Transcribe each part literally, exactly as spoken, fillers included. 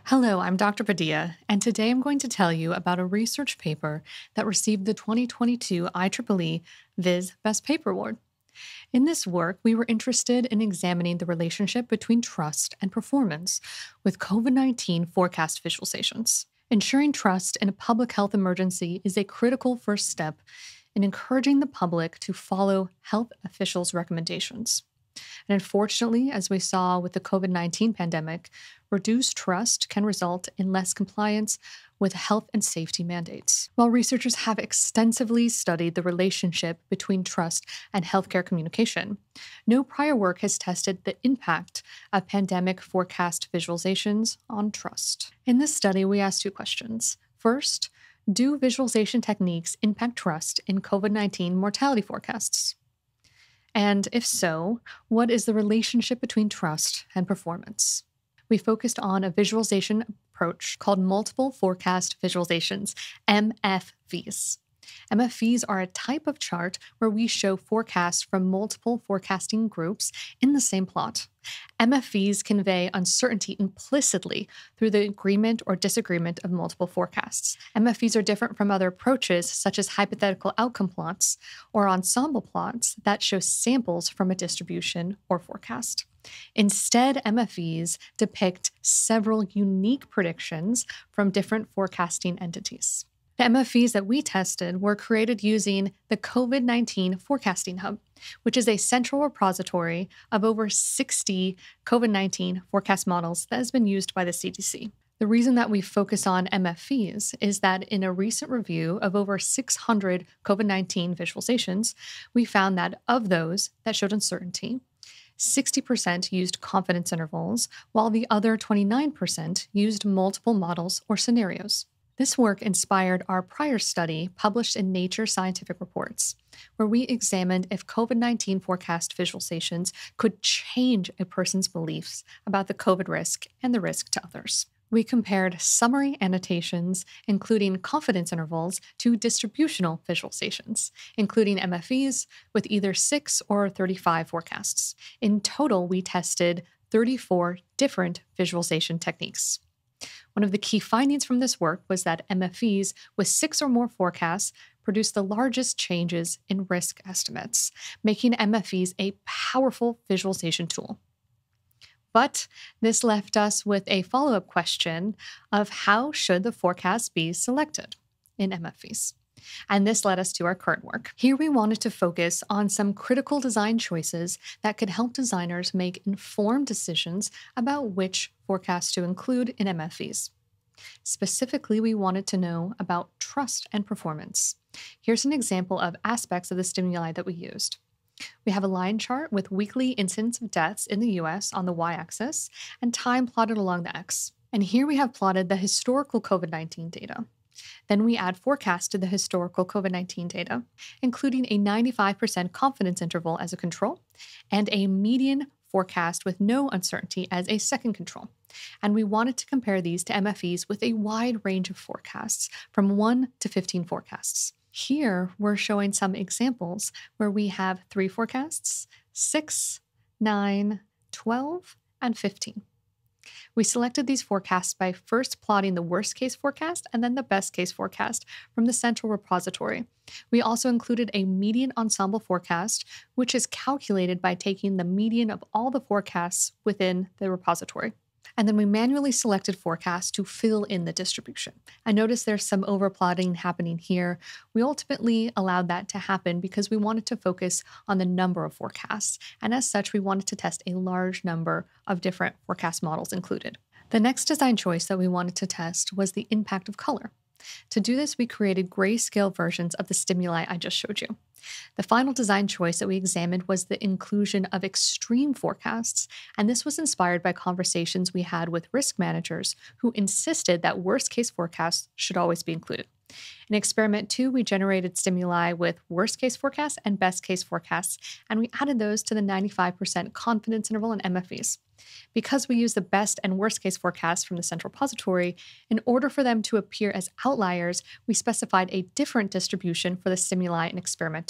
Hello, I'm Doctor Padilla, and today I'm going to tell you about a research paper that received the twenty twenty-two I triple E Viz Best Paper Award. In this work, we were interested in examining the relationship between trust and performance with COVID nineteen forecast visualizations. Ensuring trust in a public health emergency is a critical first step in encouraging the public to follow health officials' recommendations. And unfortunately, as we saw with the COVID nineteen pandemic, reduced trust can result in less compliance with health and safety mandates. While researchers have extensively studied the relationship between trust and healthcare communication, no prior work has tested the impact of pandemic forecast visualizations on trust. In this study, we asked two questions. First, do visualization techniques impact trust in COVID nineteen mortality forecasts? And if so, what is the relationship between trust and performance? We focused on a visualization approach called multiple forecast visualizations, M F Vs. M F Vs are a type of chart where we show forecasts from multiple forecasting groups in the same plot. M F Vs convey uncertainty implicitly through the agreement or disagreement of multiple forecasts. M F Vs are different from other approaches, such as hypothetical outcome plots or ensemble plots that show samples from a distribution or forecast. Instead, M F Vs depict several unique predictions from different forecasting entities. The M F Vs that we tested were created using the COVID nineteen Forecasting Hub, which is a central repository of over sixty COVID nineteen forecast models that has been used by the C D C. The reason that we focus on M F Vs is that in a recent review of over six hundred COVID nineteen visualizations, we found that of those that showed uncertainty, sixty percent used confidence intervals, while the other twenty-nine percent used multiple models or scenarios. This work inspired our prior study published in Nature Scientific Reports, where we examined if COVID nineteen forecast visualizations could change a person's beliefs about the COVID risk and the risk to others. We compared summary annotations, including confidence intervals, to distributional visualizations, including M F Vs with either six or thirty-five forecasts. In total, we tested thirty-four different visualization techniques. One of the key findings from this work was that M F Vs with six or more forecasts produced the largest changes in risk estimates, making M F Vs a powerful visualization tool. But this left us with a follow-up question of how should the forecast be selected in M F Vs? And this led us to our current work. Here we wanted to focus on some critical design choices that could help designers make informed decisions about which forecasts to include in M F Vs. Specifically, we wanted to know about trust and performance. Here's an example of aspects of the stimuli that we used. We have a line chart with weekly incidence of deaths in the U S on the y-axis and time plotted along the x. And here we have plotted the historical COVID nineteen data. Then we add forecasts to the historical COVID nineteen data, including a ninety-five percent confidence interval as a control and a median forecast with no uncertainty as a second control. And we wanted to compare these to M F Vs with a wide range of forecasts, from one to fifteen forecasts. Here, we're showing some examples where we have three forecasts, six, nine, twelve, and fifteen. We selected these forecasts by first plotting the worst case forecast and then the best case forecast from the central repository. We also included a median ensemble forecast, which is calculated by taking the median of all the forecasts within the repository. And then we manually selected forecasts to fill in the distribution. I notice there's some overplotting happening here. We ultimately allowed that to happen because we wanted to focus on the number of forecasts, and as such, we wanted to test a large number of different forecast models included. The next design choice that we wanted to test was the impact of color. To do this, we created grayscale versions of the stimuli I just showed you. The final design choice that we examined was the inclusion of extreme forecasts, and this was inspired by conversations we had with risk managers who insisted that worst-case forecasts should always be included. In experiment two, we generated stimuli with worst-case forecasts and best-case forecasts, and we added those to the ninety-five percent confidence interval in M F Vs. Because we used the best and worst-case forecasts from the central repository, in order for them to appear as outliers, we specified a different distribution for the stimuli in experiment two.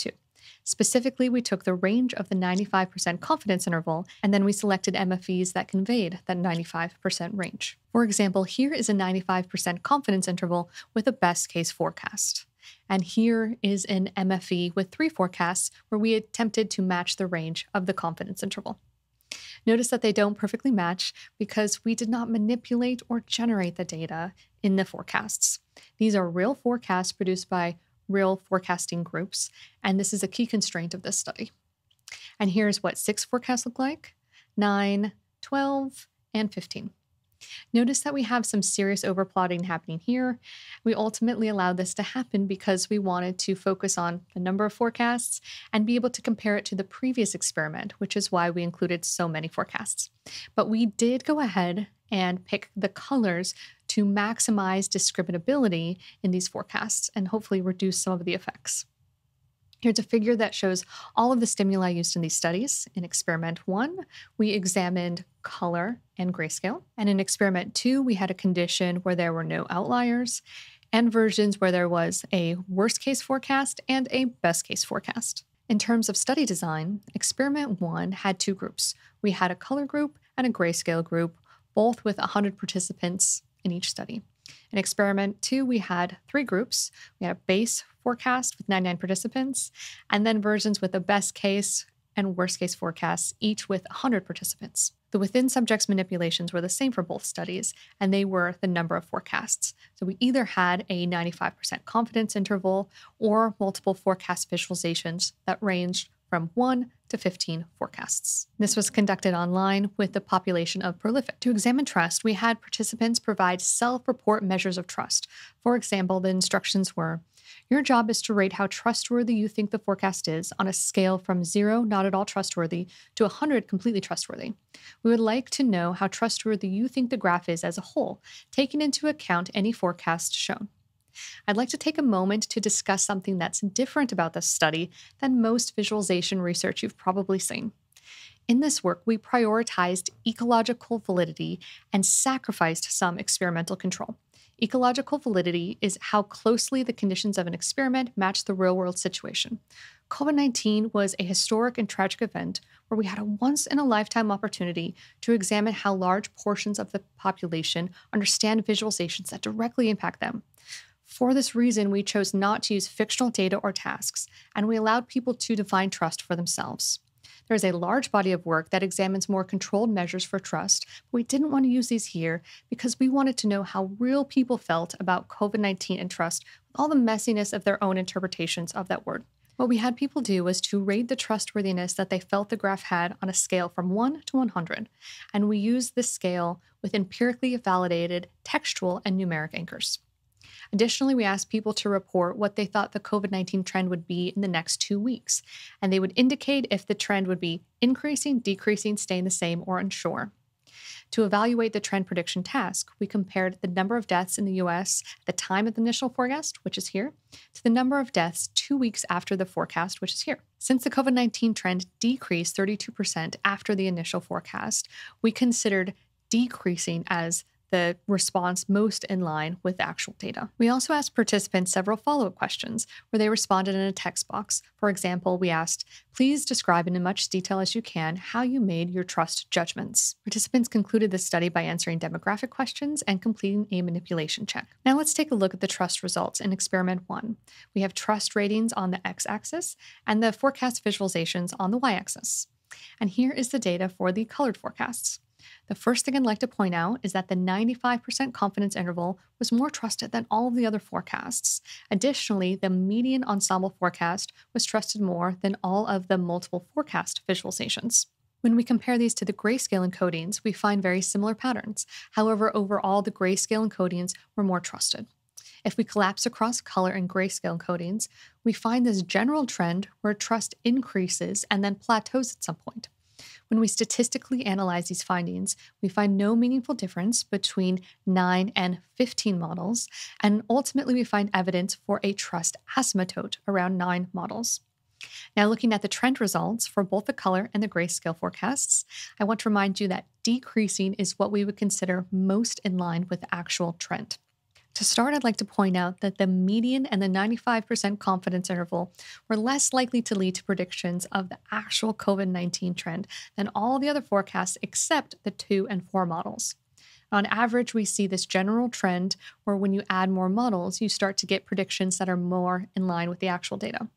Specifically, we took the range of the ninety-five percent confidence interval, and then we selected M F Vs that conveyed that ninety-five percent range. For example, here is a ninety-five percent confidence interval with a best case forecast. And here is an M F V with three forecasts where we attempted to match the range of the confidence interval. Notice that they don't perfectly match because we did not manipulate or generate the data in the forecasts. These are real forecasts produced by real forecasting groups, and this is a key constraint of this study. And here's what six forecasts look like: nine, twelve, and fifteen. Notice that we have some serious overplotting happening here. We ultimately allowed this to happen because we wanted to focus on the number of forecasts and be able to compare it to the previous experiment, which is why we included so many forecasts. But we did go ahead and pick the colors to maximize discriminability in these forecasts and hopefully reduce some of the effects. Here's a figure that shows all of the stimuli used in these studies. In experiment one, we examined color and grayscale. And in experiment two, we had a condition where there were no outliers and versions where there was a worst case forecast and a best case forecast. In terms of study design, experiment one had two groups. We had a color group and a grayscale group, both with one hundred participants in each study. In experiment two, we had three groups. We had a base forecast with ninety-nine participants, and then versions with a best case and worst case forecasts, each with one hundred participants. The within subjects manipulations were the same for both studies, and they were the number of forecasts. So we either had a ninety-five percent confidence interval or multiple forecast visualizations that ranged from one to fifteen forecasts. This was conducted online with the population of prolific. To examine trust, we had participants provide self-report measures of trust. For example, the instructions were, your job is to rate how trustworthy you think the forecast is on a scale from zero, not at all trustworthy, to one hundred, completely trustworthy. We would like to know how trustworthy you think the graph is as a whole, taking into account any forecast shown. I'd like to take a moment to discuss something that's different about this study than most visualization research you've probably seen. In this work, we prioritized ecological validity and sacrificed some experimental control. Ecological validity is how closely the conditions of an experiment match the real-world situation. COVID nineteen was a historic and tragic event where we had a once-in-a-lifetime opportunity to examine how large portions of the population understand visualizations that directly impact them. For this reason, we chose not to use fictional data or tasks, and we allowed people to define trust for themselves. There is a large body of work that examines more controlled measures for trust, but we didn't want to use these here because we wanted to know how real people felt about COVID nineteen and trust with all the messiness of their own interpretations of that word. What we had people do was to rate the trustworthiness that they felt the graph had on a scale from one to one hundred, and we used this scale with empirically validated textual and numeric anchors. Additionally, we asked people to report what they thought the COVID nineteen trend would be in the next two weeks, and they would indicate if the trend would be increasing, decreasing, staying the same, or unsure. To evaluate the trend prediction task, we compared the number of deaths in the U S at the time of the initial forecast, which is here, to the number of deaths two weeks after the forecast, which is here. Since the COVID nineteen trend decreased thirty-two percent after the initial forecast, we considered decreasing as the response most in line with actual data. We also asked participants several follow-up questions where they responded in a text box. For example, we asked, please describe in as much detail as you can how you made your trust judgments. Participants concluded this study by answering demographic questions and completing a manipulation check. Now let's take a look at the trust results in experiment one. We have trust ratings on the x-axis and the forecast visualizations on the y-axis. And here is the data for the colored forecasts. The first thing I'd like to point out is that the ninety-five percent confidence interval was more trusted than all of the other forecasts. Additionally, the median ensemble forecast was trusted more than all of the multiple forecast visualizations. When we compare these to the grayscale encodings, we find very similar patterns. However, overall, the grayscale encodings were more trusted. If we collapse across color and grayscale encodings, we find this general trend where trust increases and then plateaus at some point. When we statistically analyze these findings, we find no meaningful difference between nine and fifteen models, and ultimately we find evidence for a trust asymptote around nine models. Now, looking at the trend results for both the color and the grayscale forecasts, I want to remind you that decreasing is what we would consider most in line with the actual trend. To start, I'd like to point out that the median and the ninety-five percent confidence interval were less likely to lead to predictions of the actual COVID nineteen trend than all the other forecasts except the two and four models. On average, we see this general trend where when you add more models, you start to get predictions that are more in line with the actual data.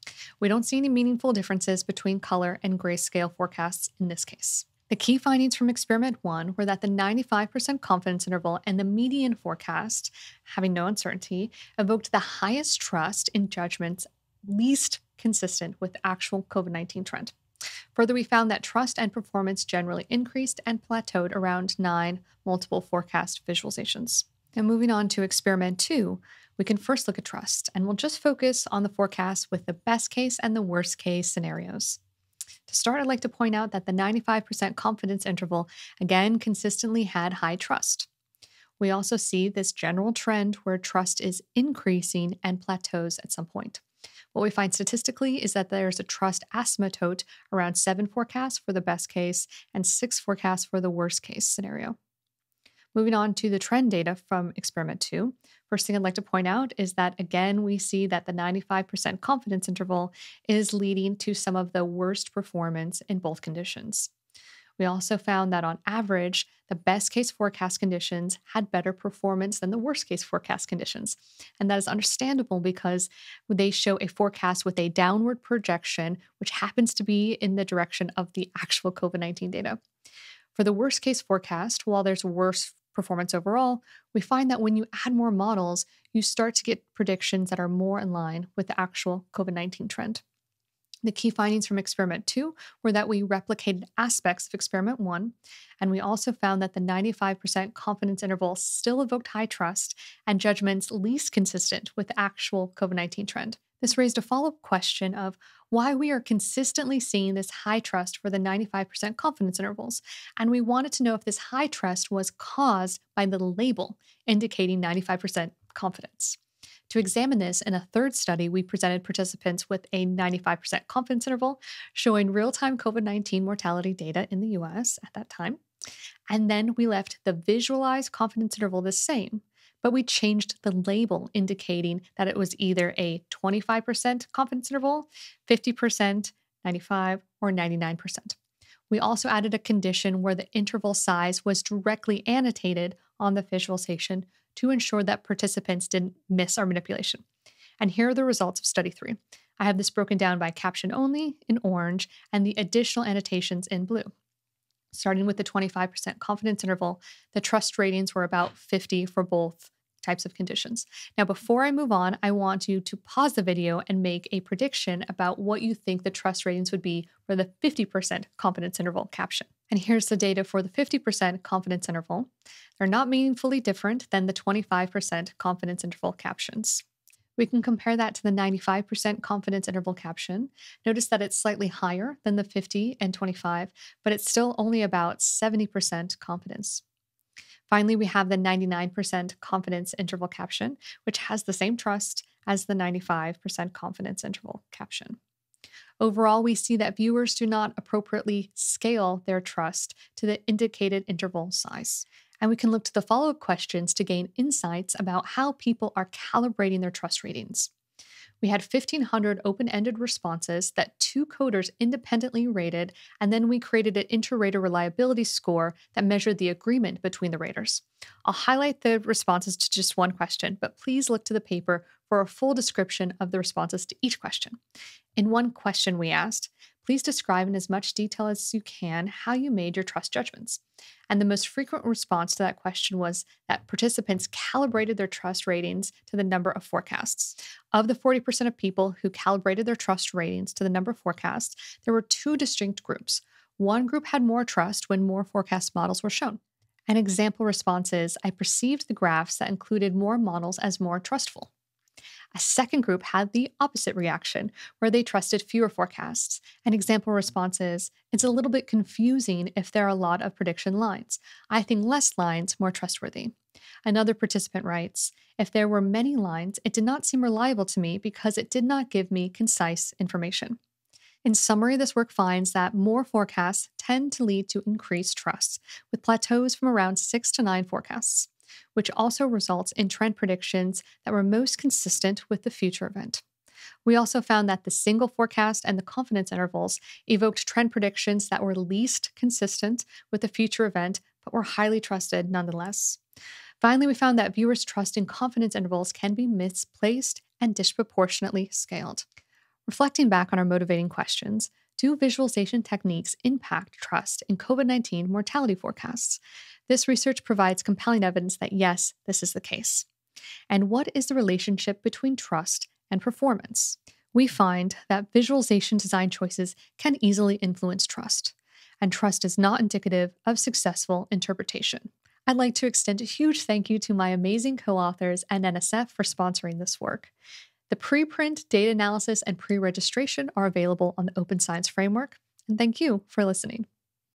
We don't see any meaningful differences between color and grayscale forecasts in this case. The key findings from experiment one were that the ninety-five percent confidence interval and the median forecast, having no uncertainty, evoked the highest trust in judgments least consistent with the actual COVID nineteen trend. Further, we found that trust and performance generally increased and plateaued around nine multiple forecast visualizations. Now, moving on to experiment two, we can first look at trust, and we'll just focus on the forecast with the best case and the worst case scenarios. To start, I'd like to point out that the ninety-five percent confidence interval again consistently had high trust. We also see this general trend where trust is increasing and plateaus at some point. What we find statistically is that there's a trust asymptote around seven forecasts for the best case and six forecasts for the worst case scenario. Moving on to the trend data from experiment two, first thing I'd like to point out is that again, we see that the ninety-five percent confidence interval is leading to some of the worst performance in both conditions. We also found that on average, the best case forecast conditions had better performance than the worst case forecast conditions. And that is understandable because they show a forecast with a downward projection, which happens to be in the direction of the actual COVID nineteen data. For the worst case forecast, while there's worse performance overall, we find that when you add more models, you start to get predictions that are more in line with the actual COVID nineteen trend. The key findings from experiment two were that we replicated aspects of experiment one, and we also found that the ninety-five percent confidence interval still evoked high trust and judgments least consistent with the actual COVID nineteen trend. This raised a follow-up question of why we are consistently seeing this high trust for the ninety-five percent confidence intervals, and we wanted to know if this high trust was caused by the label indicating ninety-five percent confidence. To examine this, in a third study, we presented participants with a ninety-five percent confidence interval showing real-time COVID nineteen mortality data in the U S at that time. And then we left the visualized confidence interval the same, but we changed the label indicating that it was either a twenty-five percent confidence interval, fifty percent, ninety-five, or ninety-nine percent. We also added a condition where the interval size was directly annotated on the visualization to ensure that participants didn't miss our manipulation. And here are the results of study three. I have this broken down by caption only in orange and the additional annotations in blue. Starting with the twenty-five percent confidence interval, the trust ratings were about fifty for both types of conditions. Now, before I move on, I want you to pause the video and make a prediction about what you think the trust ratings would be for the fifty percent confidence interval caption. And here's the data for the fifty percent confidence interval. They're not meaningfully different than the twenty-five percent confidence interval captions. We can compare that to the ninety-five percent confidence interval caption. Notice that it's slightly higher than the fifty and twenty-five, but it's still only about seventy percent confidence. Finally, we have the ninety-nine percent confidence interval caption, which has the same trust as the ninety-five percent confidence interval caption. Overall, we see that viewers do not appropriately scale their trust to the indicated interval size. And we can look to the follow-up questions to gain insights about how people are calibrating their trust ratings. We had fifteen hundred open-ended responses that two coders independently rated, and then we created an inter-rater reliability score that measured the agreement between the raters. I'll highlight the responses to just one question, but please look to the paper for a full description of the responses to each question. In one question we asked, please describe in as much detail as you can how you made your trust judgments. And the most frequent response to that question was that participants calibrated their trust ratings to the number of forecasts. Of the forty percent of people who calibrated their trust ratings to the number of forecasts, there were two distinct groups. One group had more trust when more forecast models were shown. An example response is, I perceived the graphs that included more models as more trustful. A second group had the opposite reaction, where they trusted fewer forecasts. An example response is, it's a little bit confusing if there are a lot of prediction lines. I think less lines more trustworthy. Another participant writes, if there were many lines, it did not seem reliable to me because it did not give me concise information. In summary, this work finds that more forecasts tend to lead to increased trust, with plateaus from around six to nine forecasts. which also results in trend predictions that were most consistent with the future event. We also found that the single forecast and the confidence intervals evoked trend predictions that were least consistent with the future event, but were highly trusted nonetheless. Finally, we found that viewers' trust in confidence intervals can be misplaced and disproportionately scaled. Reflecting back on our motivating questions, do visualization techniques impact trust in COVID nineteen mortality forecasts? This research provides compelling evidence that yes, this is the case. And what is the relationship between trust and performance? We find that visualization design choices can easily influence trust, and trust is not indicative of successful interpretation. I'd like to extend a huge thank you to my amazing co-authors and N S F for sponsoring this work. The preprint, data analysis, and pre-registration are available on the Open Science Framework, and thank you for listening.